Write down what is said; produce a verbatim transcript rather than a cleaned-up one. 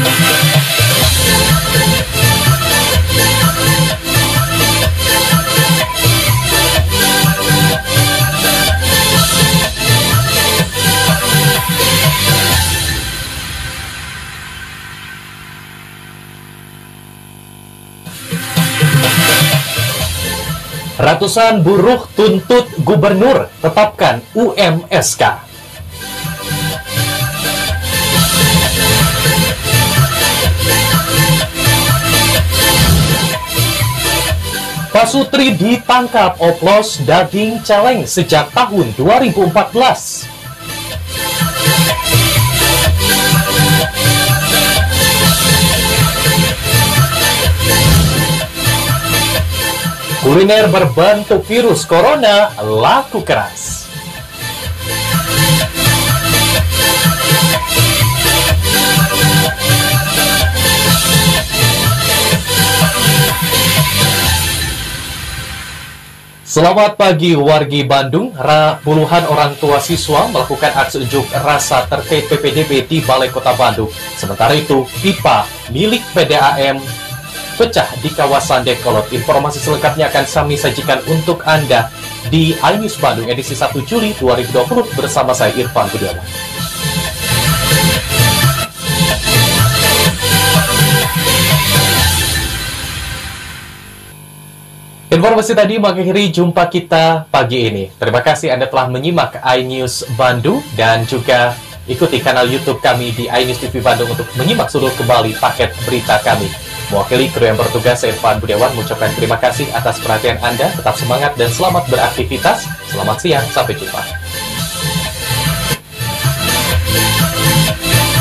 Ratusan buruh tuntut gubernur tetapkan U M S K. Pak Sutri ditangkap oplos daging celeng sejak tahun dua ribu empat belas. Kuliner berbentuk virus corona laku keras. Selamat pagi wargi Bandung. Puluhan orang tua siswa melakukan aksi unjuk rasa terkait P P D B di Balai Kota Bandung. Sementara itu, pipa milik P D A M pecah di kawasan Dekolot. Informasi selengkapnya akan kami sajikan untuk Anda di iNews Bandung edisi satu Juli dua ribu dua puluh bersama saya Irfan Budiawan. Informasi tadi mengakhiri jumpa kita pagi ini. Terima kasih Anda telah menyimak iNews Bandung dan juga ikuti kanal YouTube kami di iNews T V Bandung untuk menyimak seluruh kembali paket berita kami. Mewakili kru yang bertugas, saya Irfan Budiawan mengucapkan terima kasih atas perhatian Anda. Tetap semangat dan selamat beraktivitas. Selamat siang, sampai jumpa.